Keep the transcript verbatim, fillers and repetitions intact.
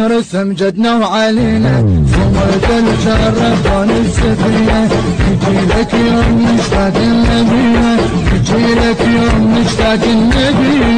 رسم جدنا وعلينا صمد الجرفان السفينة يجي لك يوم نشتاق النبينا يجي لك يوم نشتاق النبينا